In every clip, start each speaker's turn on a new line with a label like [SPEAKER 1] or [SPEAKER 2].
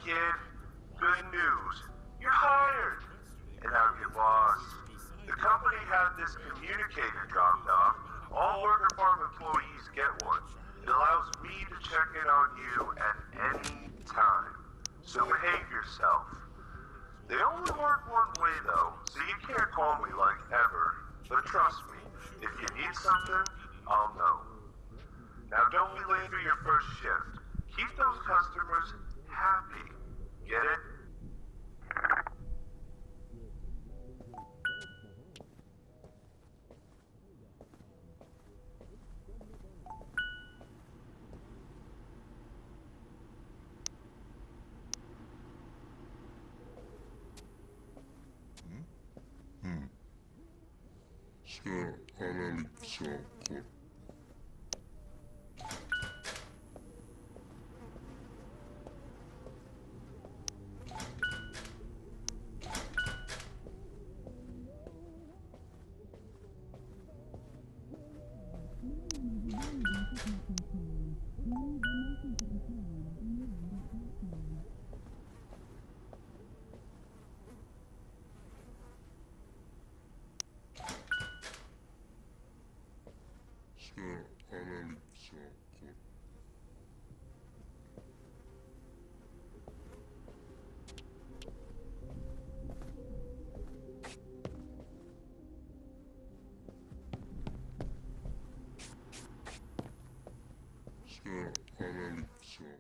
[SPEAKER 1] kid. Good news. You're hired. And I'm your boss. The company had this communicator dropped off. All Worker Farm employees get one. It allows me to check in on you at any time. So behave yourself. They only work one way though, so you can't call me like ever. But trust me, if you need something, I'll know. Now don't be late for your first shift. Keep those customers happy. Get it?
[SPEAKER 2] Ska alla leksaker. Ska alla leksaker. Ska alla leksaker.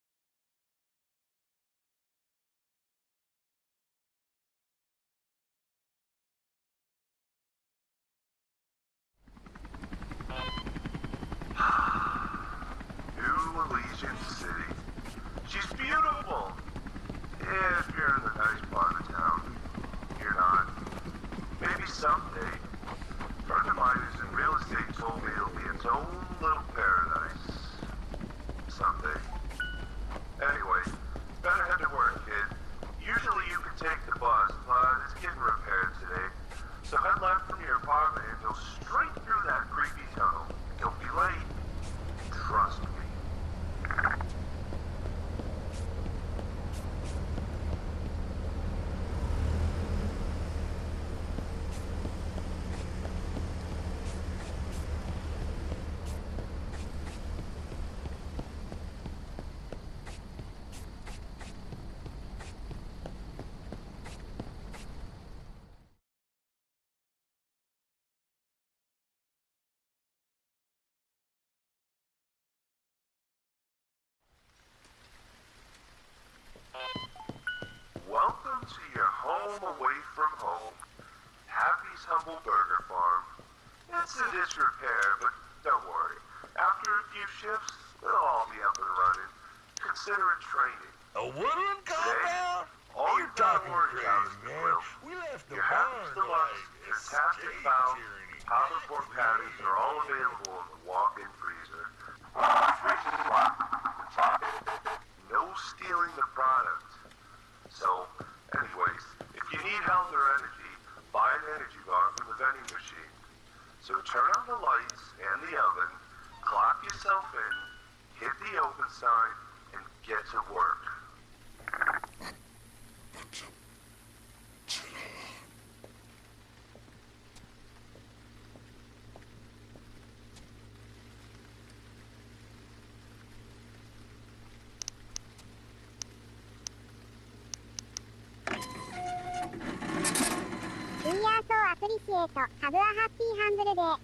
[SPEAKER 1] New Elysian City. She's beautiful. If you're in the nice part of town. You're not. Maybe someday. A friend of mine who's in real estate told me it'll be its own little paradise. Someday. Anyway, better head to work, kid. Usually you can take the bus, but it's getting repaired today. So head left from your apartment and go straight through that creepy tunnel. You'll be late. Trust me. Welcome to your home away from home. Happy's Humble Burger Farm. It's in disrepair, but don't worry. After a few shifts, it'll all be up and running. Consider it training.
[SPEAKER 3] A woodland compound?
[SPEAKER 1] All
[SPEAKER 3] You're
[SPEAKER 1] you've got to
[SPEAKER 3] talking
[SPEAKER 1] worry about is
[SPEAKER 3] crazy,
[SPEAKER 1] the
[SPEAKER 3] man.
[SPEAKER 1] grill.
[SPEAKER 3] We left the
[SPEAKER 1] Your Happy's
[SPEAKER 3] barn
[SPEAKER 1] Deluxe,
[SPEAKER 3] like
[SPEAKER 1] your
[SPEAKER 3] a
[SPEAKER 1] Tastic
[SPEAKER 3] state
[SPEAKER 1] Fowl,
[SPEAKER 3] tyranny.
[SPEAKER 1] Papa Pork Patties are all available in the walk-in freezer. Freezer's locked. No stealing the product. So, anyways, if you need health or energy, buy an energy bar from the vending machine. So turn on the lights and the oven, clock yourself in, hit the open sign, and get to work.
[SPEAKER 4] We are so appreciate. Have a happy humble day.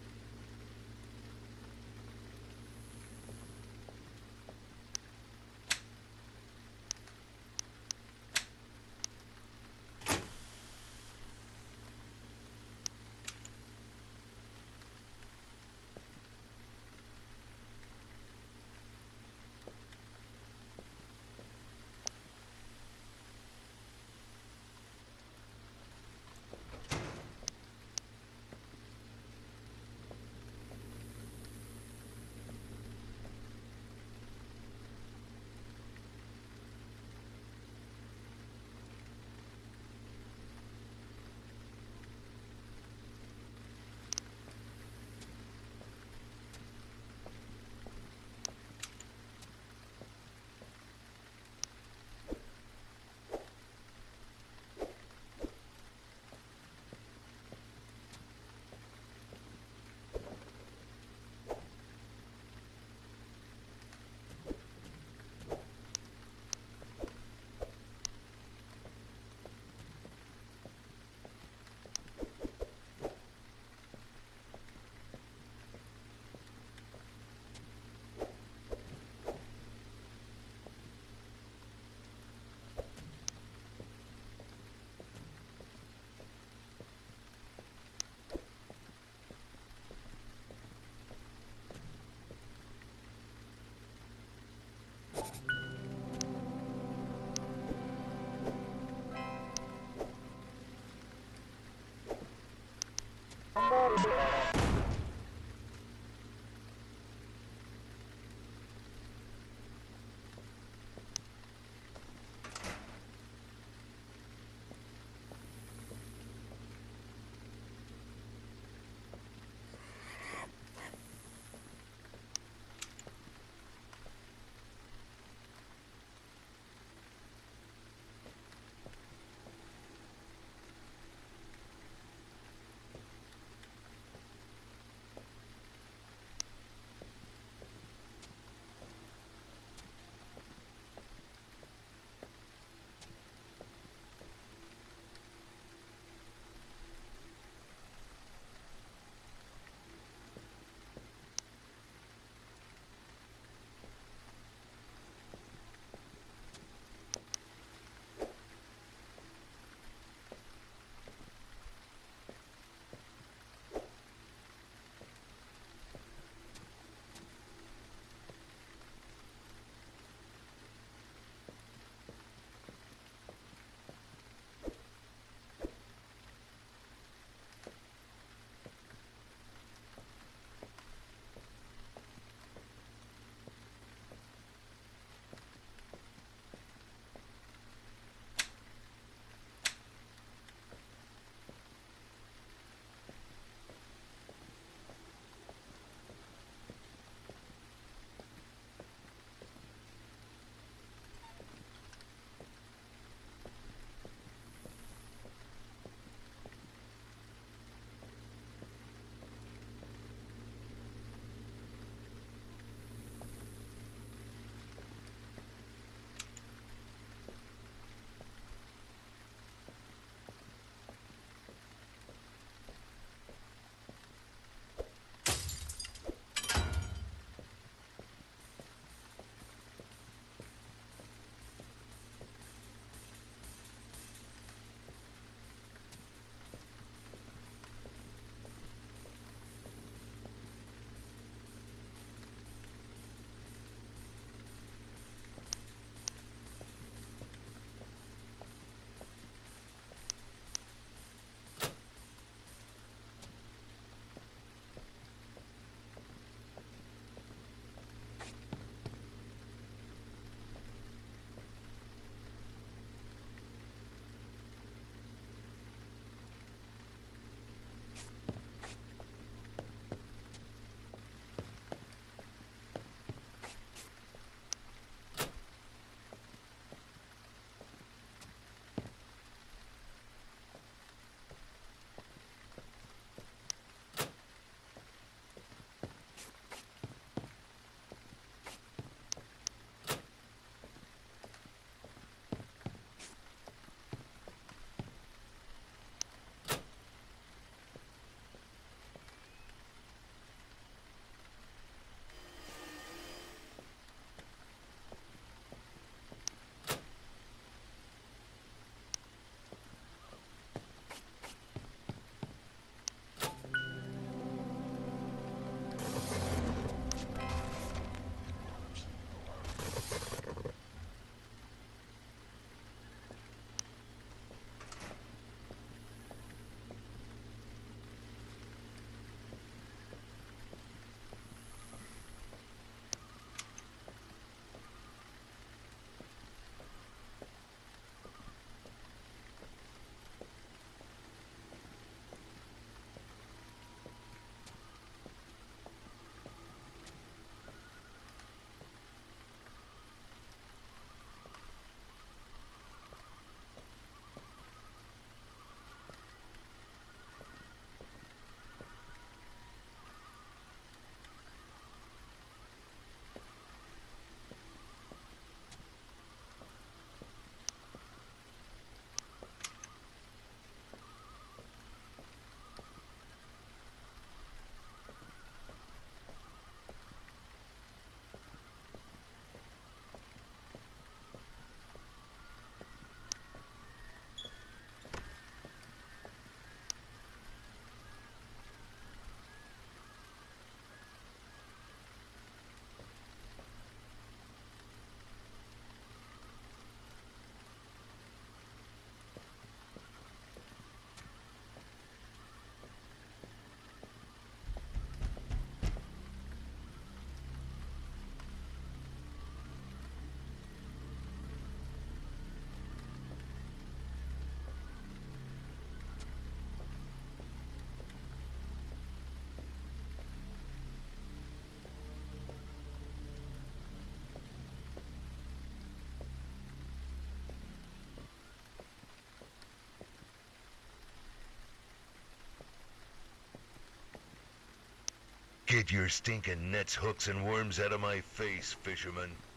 [SPEAKER 5] Get your stinking nets, hooks, and worms out of my face, fisherman.